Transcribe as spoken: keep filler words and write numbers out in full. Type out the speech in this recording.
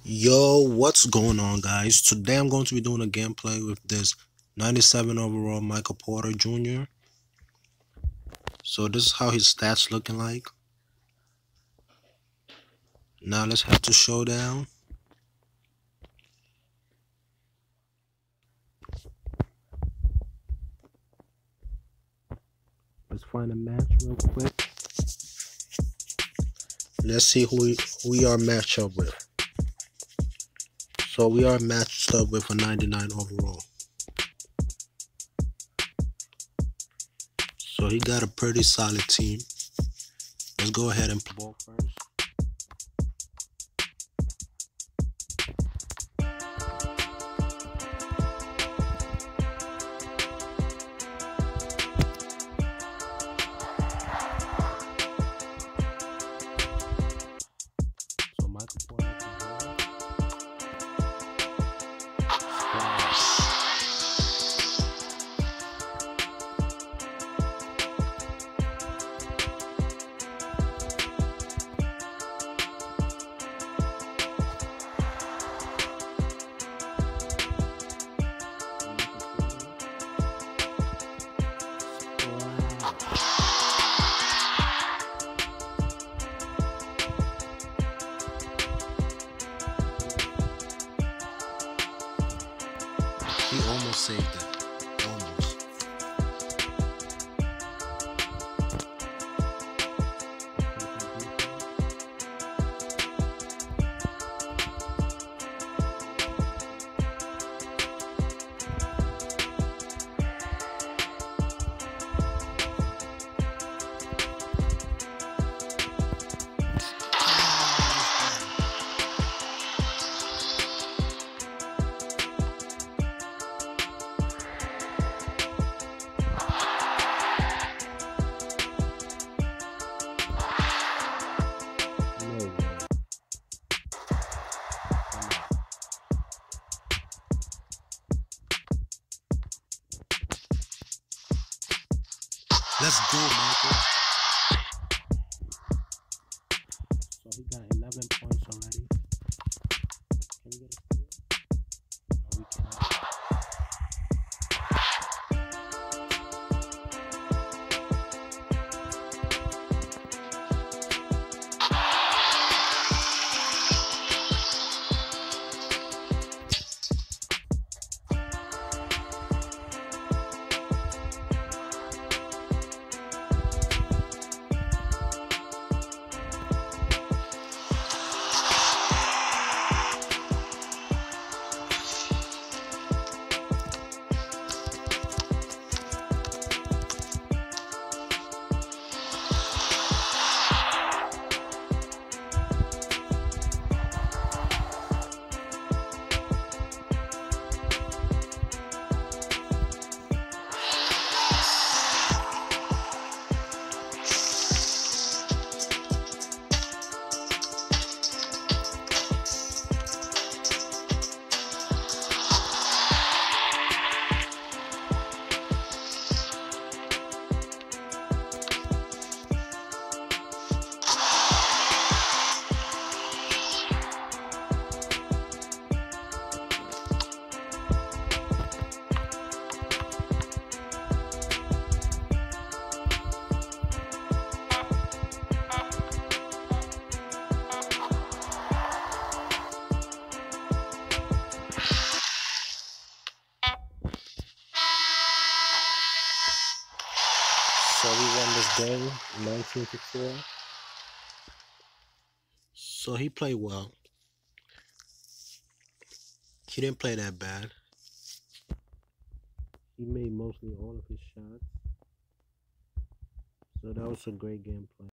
Yo, what's going on, guys? Today I'm going to be doing a gameplay with this ninety-seven overall Michael Porter Junior So this is how his stats looking like. Now let's head to Showdown. Let's find a match real quick. Let's see who we, who we are matched up with. So we are matched up with a ninety-nine overall. So he got a pretty solid team. Let's go ahead and play ball first. So Michael Porter with the ball. He almost saved it. Almost. Let's go, Michael. So he got eleven points already. Can we get a steal? No, we cannot. So we won this game, nineteen to four. So he played well. He didn't play that bad. He made mostly all of his shots. So that was a great gameplay.